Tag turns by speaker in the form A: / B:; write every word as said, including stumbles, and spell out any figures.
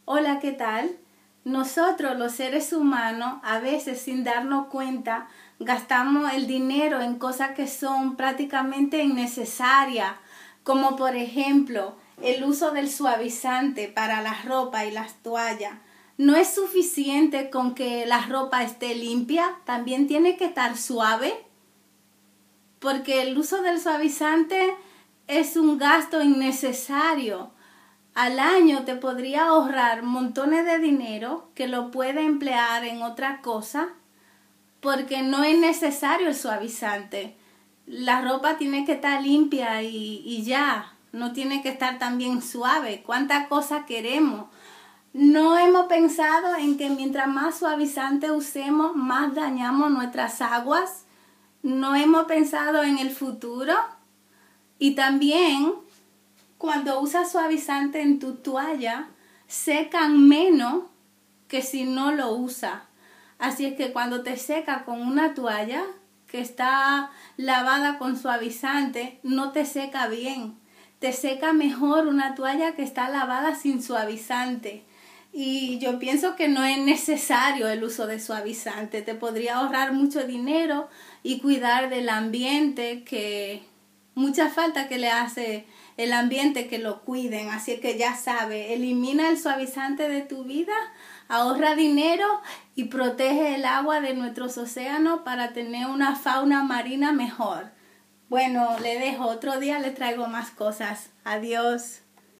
A: Hola, ¿qué tal? Nosotros, los seres humanos, a veces sin darnos cuenta, gastamos el dinero en cosas que son prácticamente innecesarias, como por ejemplo el uso del suavizante para la ropa y las toallas. No es suficiente con que la ropa esté limpia, también tiene que estar suave, porque el uso del suavizante es un gasto innecesario. Al año te podría ahorrar montones de dinero que lo puede emplear en otra cosa, porque no es necesario el suavizante. La ropa tiene que estar limpia y, y ya, no tiene que estar también suave. ¿Cuántas cosas queremos? No hemos pensado en que mientras más suavizante usemos, más dañamos nuestras aguas. No hemos pensado en el futuro. Y también, cuando usas suavizante en tu toalla, secan menos que si no lo usas. Así es que cuando te seca con una toalla que está lavada con suavizante, no te seca bien. Te seca mejor una toalla que está lavada sin suavizante. Y yo pienso que no es necesario el uso de suavizante. Te podría ahorrar mucho dinero y cuidar del ambiente, que mucha falta que le hace el ambiente que lo cuiden. Así que ya sabes, elimina el suavizante de tu vida, ahorra dinero y protege el agua de nuestros océanos para tener una fauna marina mejor. Bueno, le dejo, otro día le traigo más cosas. Adiós.